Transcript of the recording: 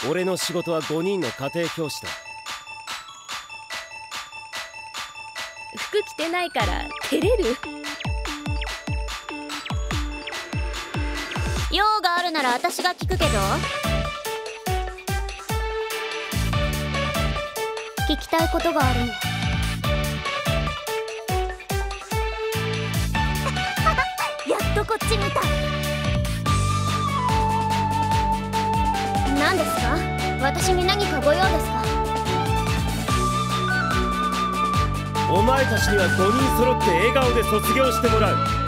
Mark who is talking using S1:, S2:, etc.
S1: 俺の仕事は5人の家庭教師だ。
S2: 服着てないから照れる？
S3: 用があるなら私が聞くけど。聞きたいことがあるの。やっとこっち見た。何ですか？私に何かご用ですか？
S1: お前たちには5人揃って笑顔で卒業してもらう。